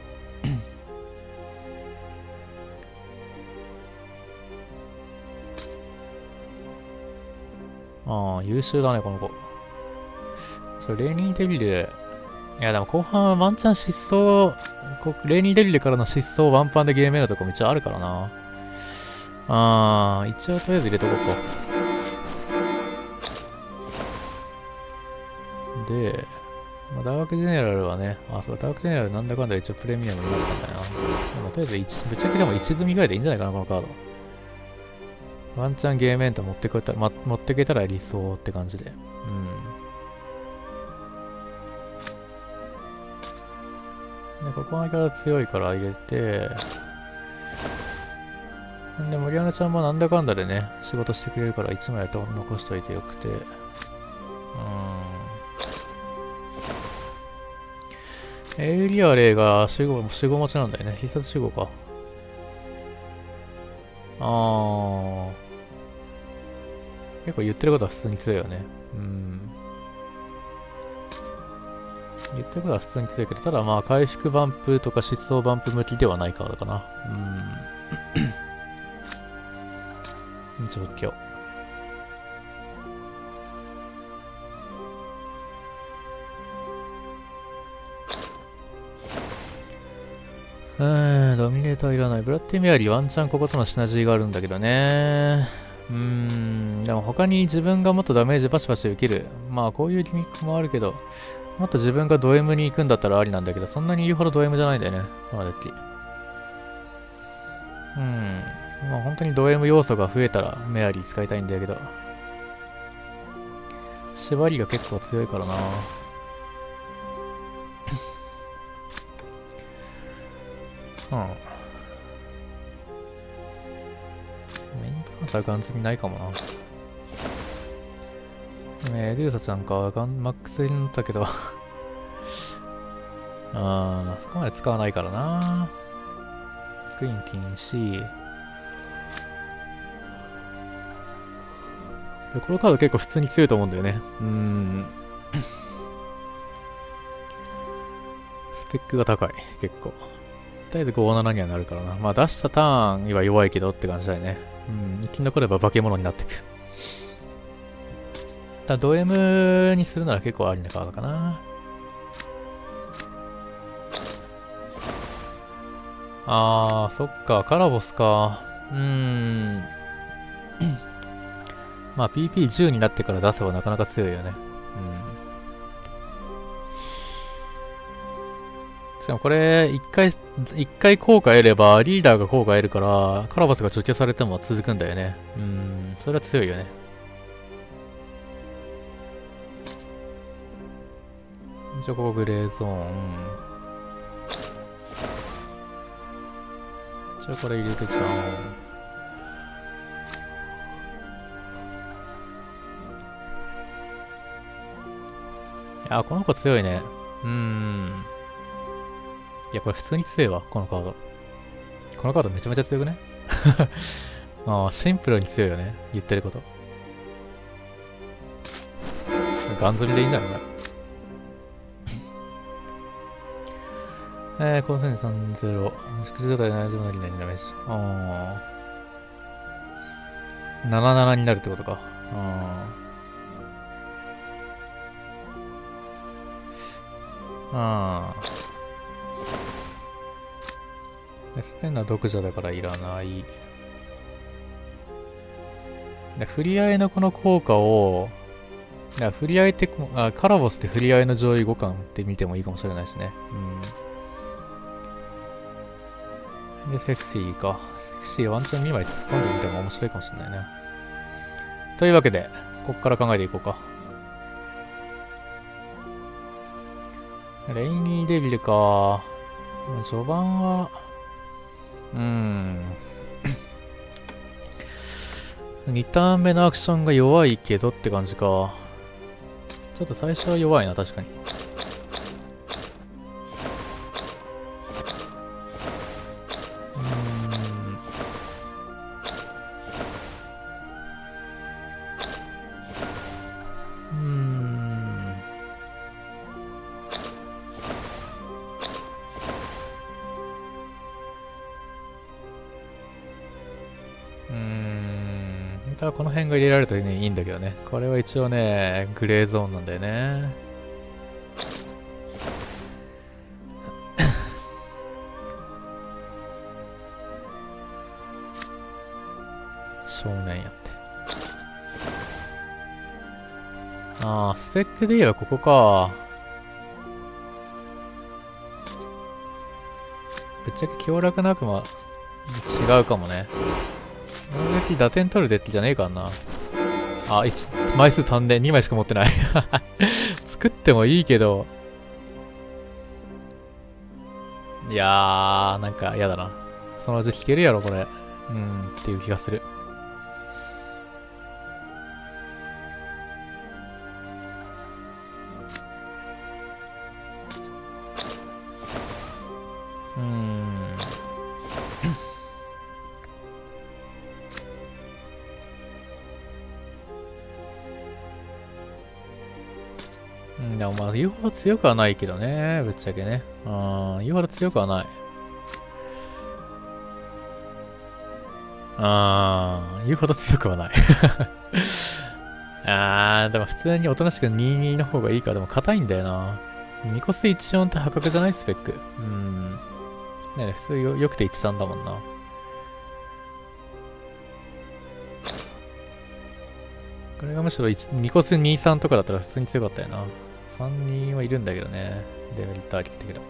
ああ、優秀だね、この子。ちょ、レーニーデビル。いや、でも後半はワンチャン失踪、こレーニーデビルからの失踪ワンパンでゲームのとこめっちゃあるからな。ああ、一応とりあえず入れとこうか。で、まあ、ダークジェネラルはね、あ、そう、ダークジェネラルなんだかんだ一応プレミアムになったんだよな。でもとりあえずいち、ぶっちゃけでもいち積みぐらいでいいんじゃないかな、このカード。ワンチャンゲームエント持ってこた、ま、持ってけたら理想って感じで。うん。で、ここのキャラ強いから入れて、んで、森山ちゃんもなんだかんだでね、仕事してくれるからいちまいと残しといてよくて。うーん。エイリアレイが守護、守護持ちなんだよね。必殺守護か。あー。結構言ってることは普通に強いよね。うん。言ってることは普通に強いけど、ただまあ回復バンプとか疾走バンプ向きではないカードかな。うん。状況。うーん、ドミネーターいらない。ブラッディメアリーワンチャンこことのシナジーがあるんだけどね。うーん、でも他に自分がもっとダメージバシバシ受ける。まあこういうギミックもあるけど、もっと自分がド M に行くんだったらありなんだけど、そんなに言うほどド M じゃないんだよね。このデッキ。うん。まあ本当にド M 要素が増えたらメアリー使いたいんだけど。縛りが結構強いからな。うん。メインプランスはガン積みないかもな。メデューサちゃんか、ガンマックスになったけど。あー、そこまで使わないからな。クイーン禁止。で、このカード結構普通に強いと思うんだよね。うーん。スペックが高い、結構。とりあえずごじゅうななにはなるからな。まあ出したターンには弱いけどって感じだよね。うん。生き残れば化け物になっていく。だド M にするなら結構ありなカードかな。あー、そっか。カラボスか。うーん。まあ ピーピーじゅう になってから出せばなかなか強いよね。うん。しかもこれ、一回、一回効果得れば、リーダーが効果得るから、カラバスが除去されても続くんだよね。うん。それは強いよね。一応ここグレーゾーン。一応これ入れてちゃおう。いや、この子強いね。うーん。いや、これ普通に強いわ、このカード。このカードめちゃめちゃ強くねああ、シンプルに強いよね、言ってること。ガン積みでいいんじゃないこれ。えー、光線さんじゅう。縮状態でななじゅうなりなりダメージ。ああ。ななじゅうななになるってことか。ああ。ああ。ステンナ独自だからいらない。で振り合いのこの効果を、振り合いってあ、カラボスって振り合いの上位互換って見てもいいかもしれないですね。うん。 で、セクシーか。セクシーワンチャンにまい突っ込んでみても面白いかもしれないね。というわけで、ここから考えていこうか。レイニーデビルか。序盤は、うーん。にターン目のアクションが弱いけどって感じか。ちょっと最初は弱いな、確かに。うーん。うーん。うーん。本当はこの辺が入れられるとね、いいんだけどね。これは一応ね、グレーゾーンなんだよね。少年やって。ああ、スペックで言えばここか。ぶっちゃけ強力な悪魔違うかもね。ノーデッキ打点取るデッキじゃねえからな。あ、いち枚数足んねえ。にまいしか持ってない。作ってもいいけど。いやー、なんか嫌だな。そのうち引けるやろ、これ。うん、っていう気がする。うーん。うん、でもまあ言うほど強くはないけどね、ぶっちゃけね。うん、言うほど強くはない。あー、言うほど強くはない。あー、でも普通におとなしくにじゅうにの方がいいか。でも硬いんだよな。にコスいちよんって破格じゃないスペック。うん。ね、普通よよくていちさんだもんな。これがむしろにコスにさんとかだったら普通に強かったよな。さんにんはいるんだけどね。デメリットありきだけど。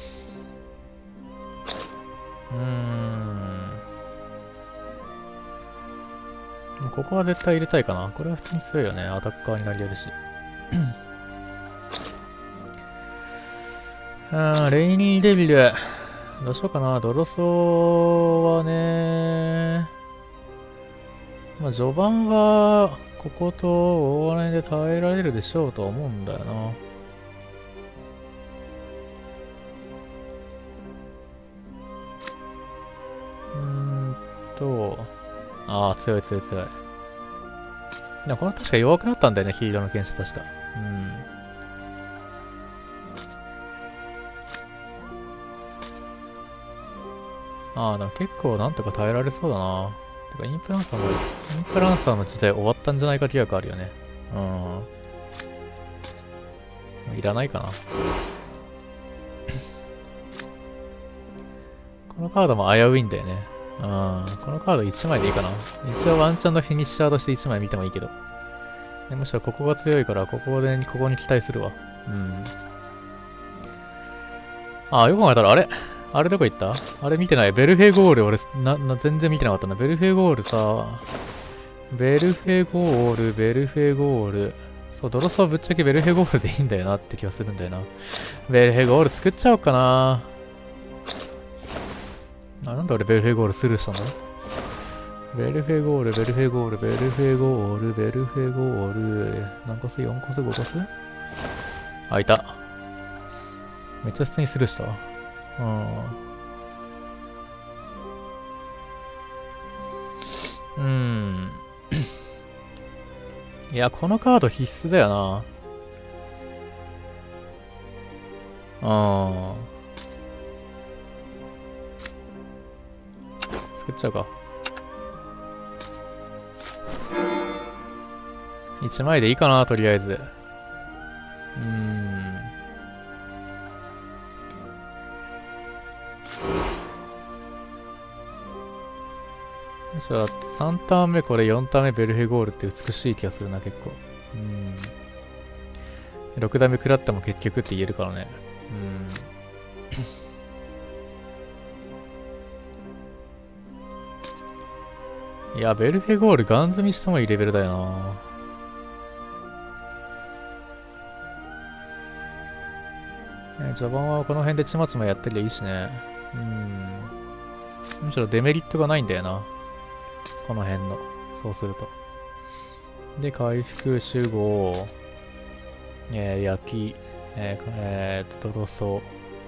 うーん。ここは絶対入れたいかな。これは普通に強いよね。アタッカーになり得るし。あー、レイニーデビル。どうしようかな。ドロソーはね。まあ、序盤は、ここと大金で耐えられるでしょうとは思うんだよな。うーんと。ああ、強い強い強い。でもこれ確か弱くなったんだよね、ヒーローの剣士確か。うん。ああ、でも結構なんとか耐えられそうだな。てか、インプランサーも、インプランサーの時代終わったんじゃないか疑惑あるよね。うん。いらないかな。このカードも危ういんだよね。うん。このカードいちまいでいいかな。一応ワンチャンのフィニッシャーとしていちまい見てもいいけど。でむしろここが強いから、ここで、ここに期待するわ。うん。ああ、よく考えたら、あれあれどこ行った？あれ見てない。ベルフェゴール、俺、な、な、全然見てなかったな。ベルフェゴールさ、ベルフェゴール、ベルフェゴール。そう、ドロソーぶっちゃけベルフェゴールでいいんだよなって気がするんだよな。ベルフェゴール作っちゃおうかな。あ、なんで俺ベルフェゴールスルーしたんだろう。ベルフェゴール、ベルフェゴール、ベルフェゴール、ベルフェゴール。何コス ?よん コス ご コスあ、いた。めっちゃ普通にスルーしたわ。うん。うん。いや、このカード必須だよな。うん。作っちゃうか。いちまいでいいかな、とりあえず。うーん。じゃあ、さんターン目これ、よんターン目ベルヘゴールって美しい気がするな、結構。うん。ろくダメ食らっても結局って言えるからね。うん。 いや、ベルフェゴールガン積みしてもいいレベルだよな。ね、序盤はこの辺でちまちまやってりゃいいしね。うん。むしろデメリットがないんだよな。この辺の。そうすると。で、回復、守護、えー、焼き、えー、えー、と、ドロソ。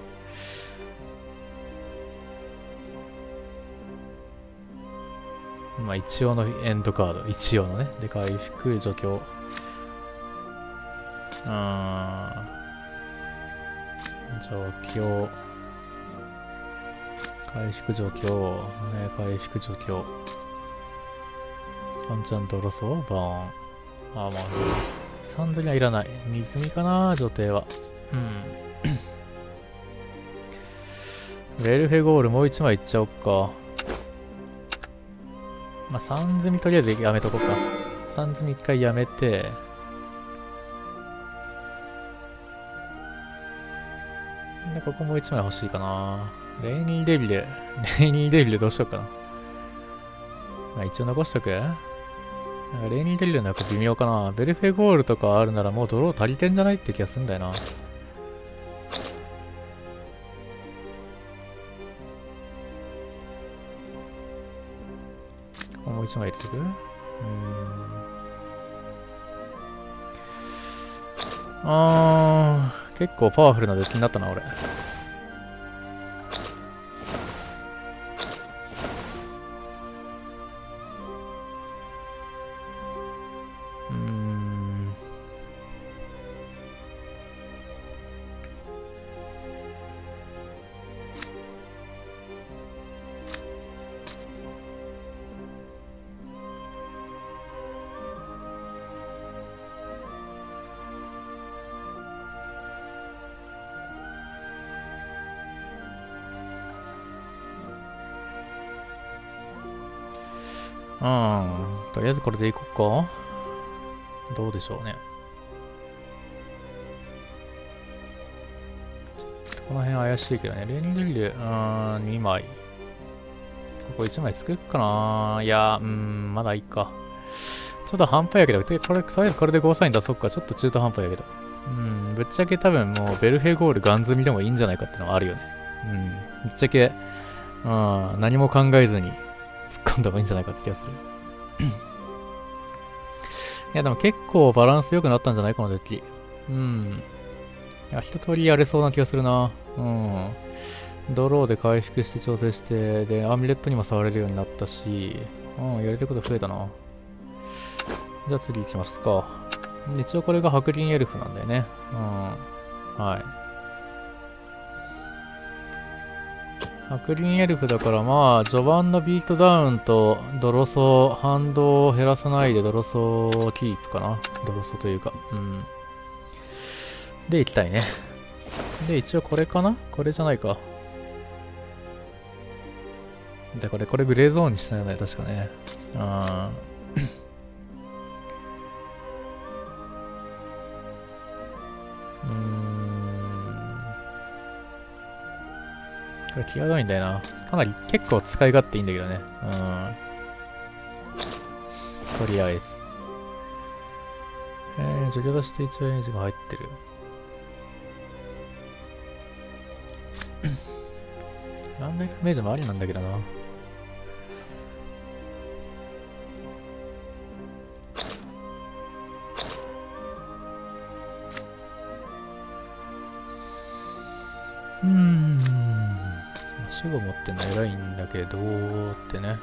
まあ一応のエンドカード。一応のね。で、回復、除去。うーん。除去。回復除去。ね、回復除去。ワンチャンドロソバーン。ああ、まあ、サンズにはいらない。ネズミかな、女帝は。うん。ベルフェゴールもう一枚いっちゃおっか。まあ、サンズミとりあえずやめとこうか。サンズミ一回やめて、で、ここもう一枚欲しいかな。レイニーデビル、レイニーデビルどうしようかな。まあ、一応残しとく。なんかレイニーデビルのやっぱ微妙かな。ベルフェゴールとかあるならもうドロー足りてんじゃないって気がするんだよな。ここもう一枚入れてく。うーん。あー、結構パワフルなデッキになったな、俺。うーん。うん。とりあえずこれでいこっか。どうでしょうね。この辺怪しいけどね。レーニングリル、うーん、にまい。ここいちまい作るかな。いや、うーん、まだいいか。ちょっと半端やけど、これ、とりあえずこれでゴーサイン出そっか。ちょっと中途半端やけど。うん、ぶっちゃけ多分もうベルフェゴールガン積みでもいいんじゃないかってのはあるよね。うん、ぶっちゃけ、うん、何も考えずに突っ込んでもいいんじゃないかって気がする。いや、でも結構バランス良くなったんじゃないこのデッキ。うん。いや、一通りやれそうな気がするな。うん。ドローで回復して調整して、で、アーミレットにも触れるようになったし、うん、やれること増えたな。じゃあ次行きますか。一応これが白輪エルフなんだよね。うん。はい。白輪エルフだからまあ、序盤のビートダウンとドロソ、反動を減らさないでドロソをキープかな。ドロソというか。うん。で、行きたいね。で、一応これかなこれじゃないか。で、これ、これグレーゾーンにしたよね、確かね。うん。うーん。これ際どいんだよな。かなり結構使い勝手いいんだけどね。うん。とりあえず。えー、除去出して一応エンジンが入ってる。ランダムイメージもありなんだけどな。うーん。守護持ってんの偉いんだけどってね。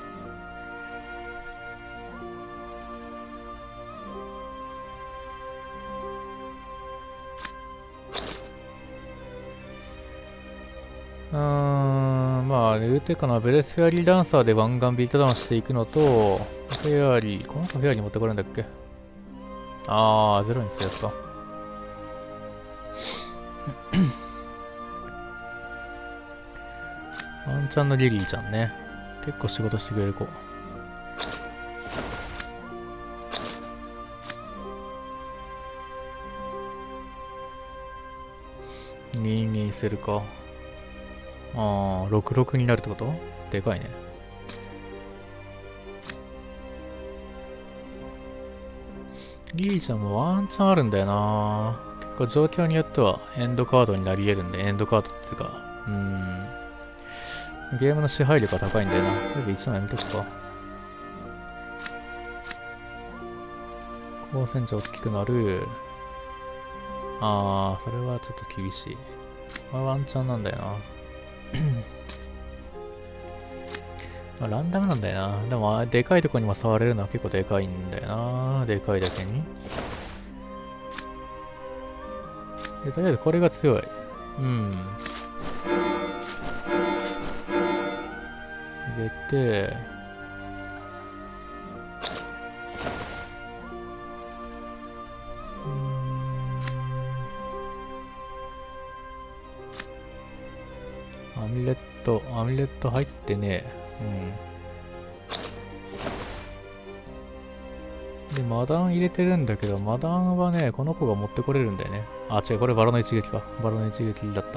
うーん、まあ、言うてかな、ベレスフェアリーダンサーでガンガンビートダウンしていくのと、フェアリー、この子フェアリー持ってこれるんだっけ。あー、ゼロにするやつか。ワンチャンのリリーちゃんね。結構仕事してくれる子。ににするか。ああ、ろくろくになるってことでかいね。 リージョンもワンチャンあるんだよな。結構状況によってはエンドカードになり得るんで、エンドカードっていうか、うーん。ゲームの支配力が高いんだよな。とりあえずいちまい見とくか。光線値大きくなる。あー、それはちょっと厳しい。これワンチャンなんだよな。まあ、ランダムなんだよな。でも、でかいとこにも触れるのは結構でかいんだよな。でかいだけに。で、とりあえずこれが強い。うん。入れて、うーん。アミュレット、アミュレット入ってね。うん。で、マダン入れてるんだけど、マダンはね、この子が持ってこれるんだよね。あ、違う、これバラの一撃か。バラの一撃だった。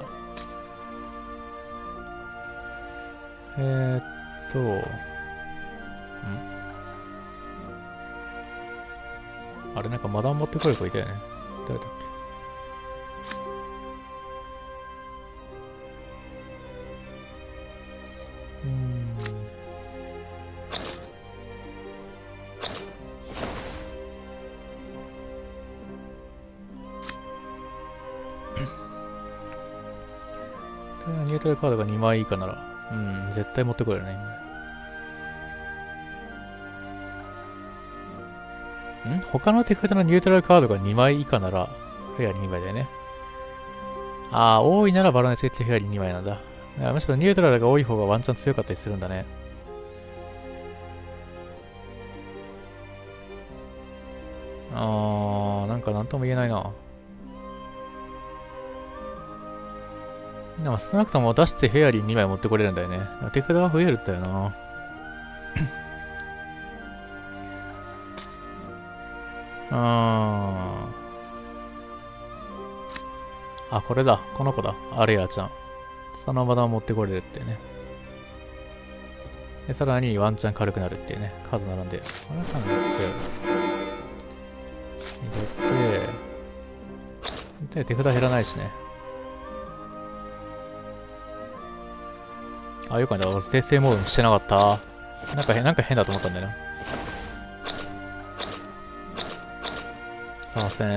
えー、っと、んあれ、なんかマダン持ってこれる子いたよね。誰だっけ。うーん。ニュートラルカードがにまい以下なら、うん、絶対持ってこれるね。ん他の手札のニュートラルカードがにまい以下なら、フェアリーにまいだよね。ああ、多いならバロネスフェアリーにまいなんだ。むしろニュートラルが多い方がワンチャン強かったりするんだね。あー、なんかなんとも言えないな。でも少なくとも出してフェアリーにまい持ってこれるんだよね。手札が増えるんだよな。うーん。あ、これだ。この子だ。アレアちゃん。そのまま持ってこれるってね。で、さらにワンチャン軽くなるっていうね。数並んで。これはかなり強い。入れて、で、手札減らないしね。あ、よくない。俺、訂正モードにしてなかった。なんか変、なんか変だと思ったんだよな。すいません。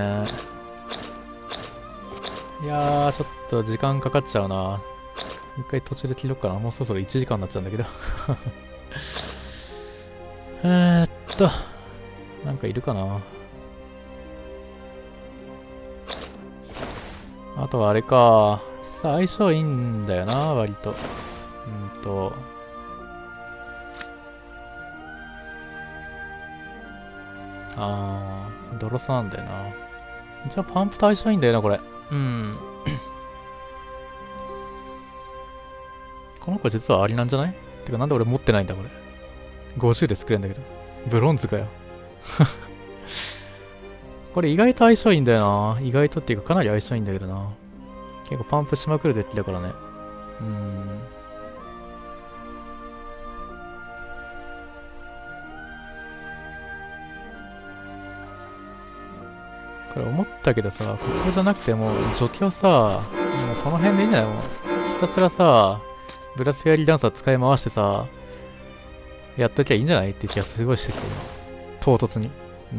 いやー、ちょっと時間かかっちゃうな。一回途中で切ろっかな。もうそろそろいちじかんになっちゃうんだけど。えーっと、なんかいるかな。あとはあれか。実際相性いいんだよな、割と。うんと。あー、ドロサなんだよな。じゃあパンプと相性いいんだよな、これ。うん。この子実はありなんじゃない？てかなんで俺持ってないんだこれ。ごじゅうで作れんだけど。ブロンズかよ。これ意外と相性いいんだよな。意外とっていうかかなり相性いいんだけどな。結構パンプしまくるデッキだからね。うーん。これ思ったけどさ、ここじゃなくても除去さ、もうこの辺でいいんじゃない？もうひたすらさ、ブラスフェアリーダンサー使い回してさ、やっときゃいいんじゃないって気がすごいしてきて今。唐突に。うん。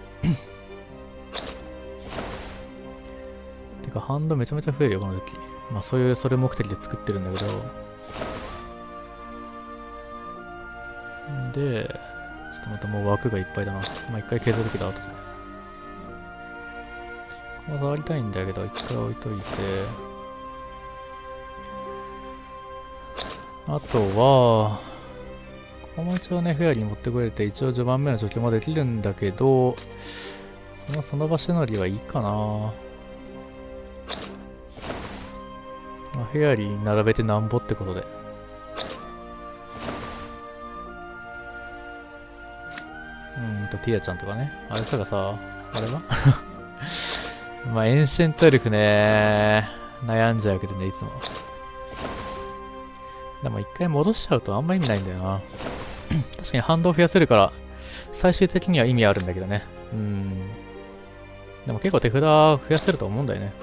てか、ハンドめちゃめちゃ増えるよ、この時。まあ、そういう、それ目的で作ってるんだけど。んで、ちょっとまたもう枠がいっぱいだな。まあ、一回削るけど、後で。ここ触りたいんだけど、一回置いといて。あとは、ここも一応ね、フェアリーに持ってこれて、一応序盤目の除去もできるんだけど、そのその場所乗りはいいかな。まあ、フェアリー並べてなんぼってことで。うーんと、ティアちゃんとかね。あれさがさ、あれはまあ、エンシェントエルフね、悩んじゃうけどね、いつも。でも一回戻しちゃうとあんま意味ないんだよな。確かに反動増やせるから、最終的には意味あるんだけどね。 うん。でも結構手札増やせると思うんだよね。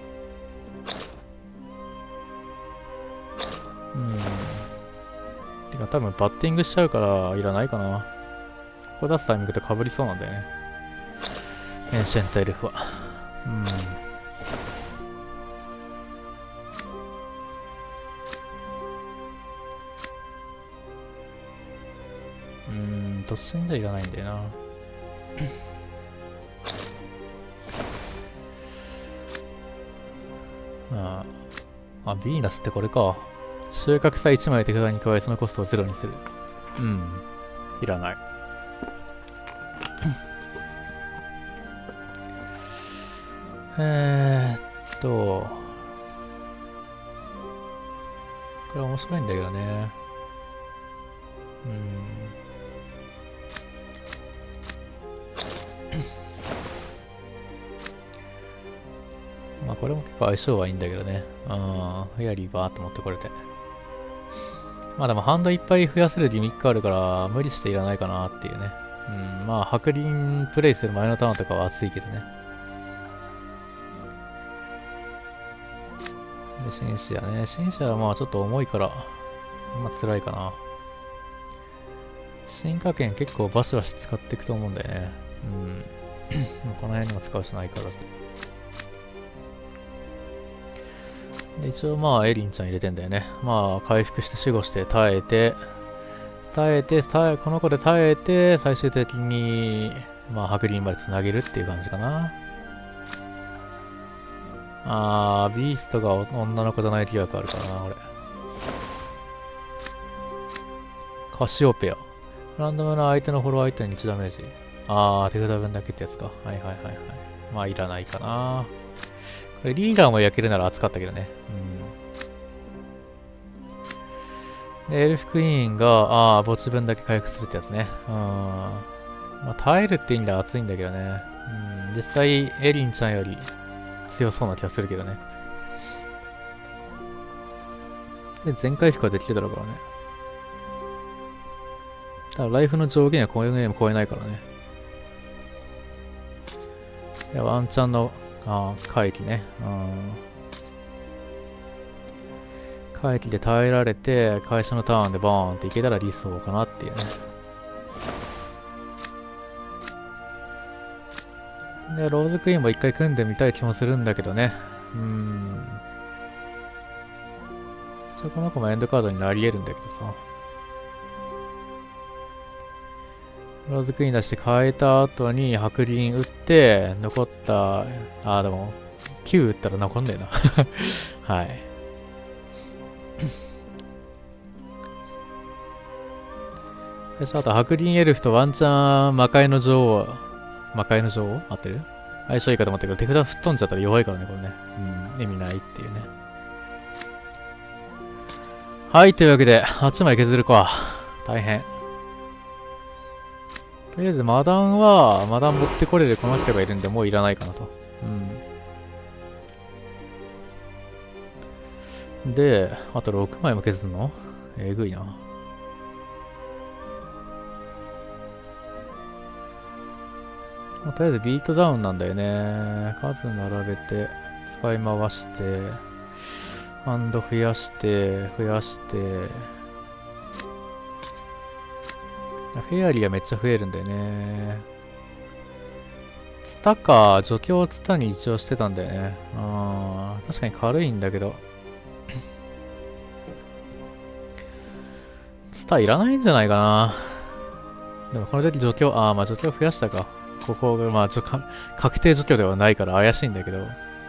うん。てか多分バッティングしちゃうからいらないかな。ここ出すタイミングと被りそうなんだよね。エンシェントエルフは。うん。うーん、突進じゃいらないんだよな。ああ、あ、ヴィーナスってこれか。収穫さいちまい手札に加えそのコストをゼロにする。うん。いらない。えーっと。これ面白いんだけどね。うん。まあこれも結構相性はいいんだけどね。うん。フェアリーバーっと持ってこれて。まあでもハンドいっぱい増やせるギミックあるから無理していらないかなっていうね。うん。まあ白輪プレイする前のターンとかは熱いけどね。で、シンシアね。シンシアはまあちょっと重いから、まあ辛いかな。進化剣結構バシバシ使っていくと思うんだよね。うん。この辺にも使うしないからず。で、一応まあエリンちゃん入れてんだよね。まあ回復して守護して耐えて、耐えて、耐え、この子で耐えて、最終的に、まあ白輪まで繋げるっていう感じかな。あー、ビーストが女の子じゃない疑惑あるからな、俺。カシオペア。ランダムな相手のフォロー相手にいちダメージ。あー、手札分だけってやつか。はいはいはいはい。まあいらないかな。これリーダーも焼けるなら熱かったけどね。うん。で、エルフクイーンが、あー、墓地分だけ回復するってやつね。うん。まあ耐えるって意味では熱いんだけどね。うん。実際、エリンちゃんより、強そうな気がするけどね。で、全回復はできるだろうからね。ただ、ライフの上限はこういうゲーム超えないからね。で、ワンチャンの、ああ、回帰ね。うん。回帰で耐えられて、会社のターンでバーンっていけたら理想かなっていうね。で、ローズクイーンも一回組んでみたい気もするんだけどね。うーん。一応この子もエンドカードになり得るんだけどさ。ローズクイーン出して変えた後に白輪打って、残った、あーでも、きゅう打ったら残んねえな。はい。最初あと白輪エルフとワンチャン魔界の女王、魔界の女王合ってる？相性いいかと思ったけど、手札吹っ飛んじゃったら弱いからね、これね。うん、意味ないっていうね。はい、というわけで、はちまい削るか。大変。とりあえず、マダンは、マダン持ってこれるこの人がいるんで、もういらないかなと。うん。で、あとろくまいも削るの？えぐいな。まあ、とりあえずビートダウンなんだよね。数並べて、使い回して、ハンド増やして、増やして、フェアリーがめっちゃ増えるんだよね。ツタか、除去ツタに一応してたんだよね。あー、確かに軽いんだけど。ツタいらないんじゃないかな。でもこの時除去、あー、まあ除去増やしたか。ここが、まあちょか、確定除去ではないから怪しいんだけど。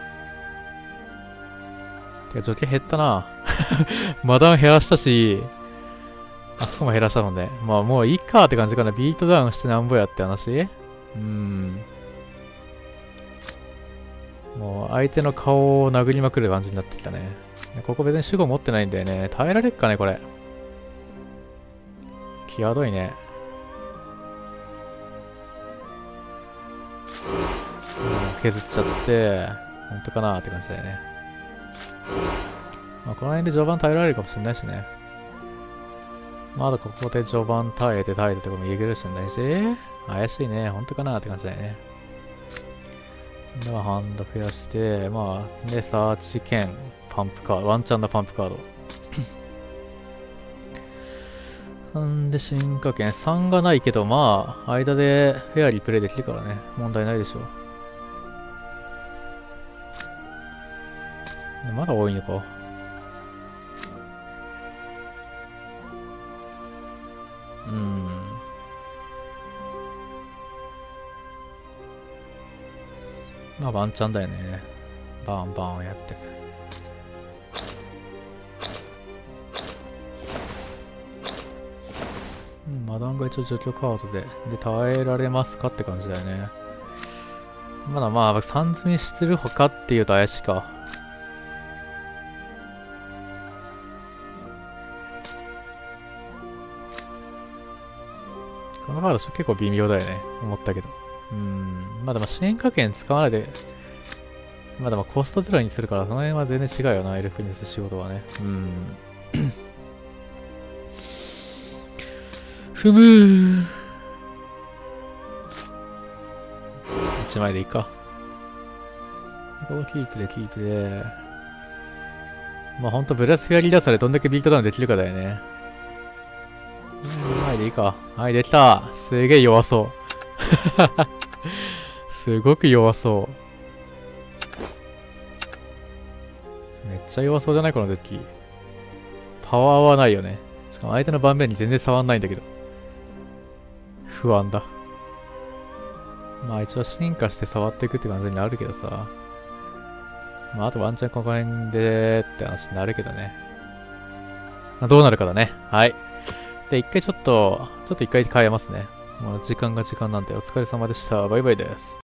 てか除去減ったな。マダン減らしたし、あそこも減らしたので。まあもういいかって感じかな。ビートダウンしてなんぼやって話？うーん。もう相手の顔を殴りまくる感じになってきたね。ここ別に守護持ってないんだよね。耐えられっかね、これ。際どいね。削っちゃって、本当かなって感じだよね。まあ、この辺で序盤耐えられるかもしれないしね。まだここで序盤耐えて耐えてとかも言えるかもしれないし。 怪しいね。本当かなって感じだよね。では、ハンド増やして、まあ、で、サーチ兼パンプカード。ワンチャンなパンプカード。んで、進化圏さんがないけど、まあ、間でフェアリープレイできるからね。問題ないでしょう。まだ多いのか。うん。まあ、ワンチャンだよね。バンバンやって。うん、マダンが一応除去カードで。で、耐えられますかって感じだよね。まだまあ、三積みしてるほかっていうと怪しいか。このカード結構微妙だよね。思ったけど。うん。まあでも進化圏使わないで。まあでもコストゼロにするから、その辺は全然違うよな、エルフにする仕事はね。うん。ふむー。いちまいでいいか。ここキープでキープで。まあほんとブラスフェアリーダーサでどんだけビートダウンできるかだよね。にまいでいいか。はい、できた。すげえ弱そう。すごく弱そう。めっちゃ弱そうじゃないこのデッキ。パワーはないよね。しかも相手の盤面に全然触んないんだけど。不安だ。まあ一応進化して触っていくって感じになるけどさ。まああとワンチャンここら辺でって話になるけどね。まあどうなるかだね。はい。で、一回ちょっと、ちょっと一回変えますね。もう時間が時間なんでお疲れ様でした。バイバイです。